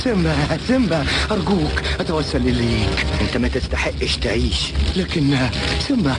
سيمبا سيمبا، أرجوك أتوسل إليك. انت ما تستحقش تعيش. لكن سيمبا،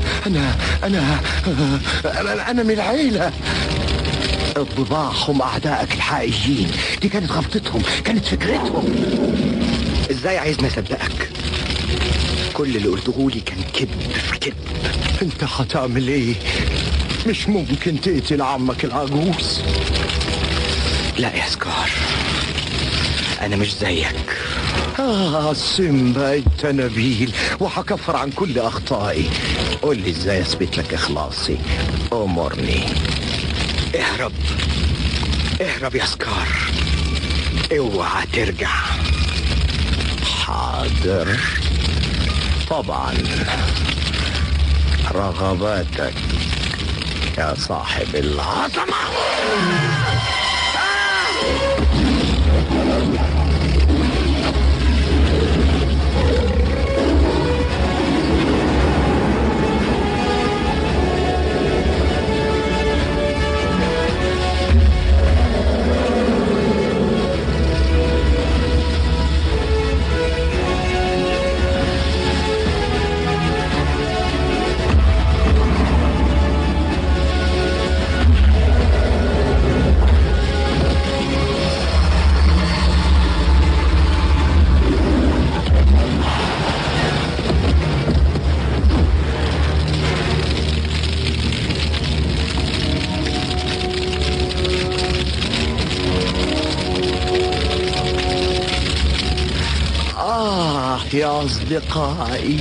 أنا من العيلة. الضباع هم أعدائك الحقيقيين، دي كانت غلطتهم، كانت فكرتهم. ازاي عايزني اصدقك؟ كل اللي قلته لي كان كذب في كذب. انت هتعمل ايه؟ مش ممكن تقتل عمك العجوز. لا يا سكار، انا مش زيك. سيمبا انت نبيل، وهكفر عن كل اخطائي. قول لي ازاي اثبت لك اخلاصي، امرني. اهرب اهرب يا سكار، اوعى ترجع. حاضر طبعا، رغباتك يا صاحب العظمة. يا أصدقائي.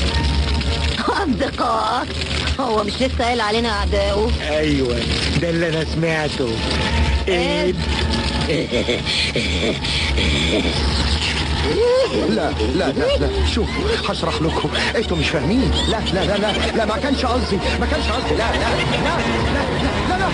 أصدقاء؟ هو مش لسه قال علينا أعداؤه؟ أيوة، ده اللي أنا سمعته. إيه؟ لا لا لا لا، شوفوا هشرح لكم، انتوا مش فاهمين. لا لا لا لا لا، ما كانش قصدي، لا لا لا لا لا لا لا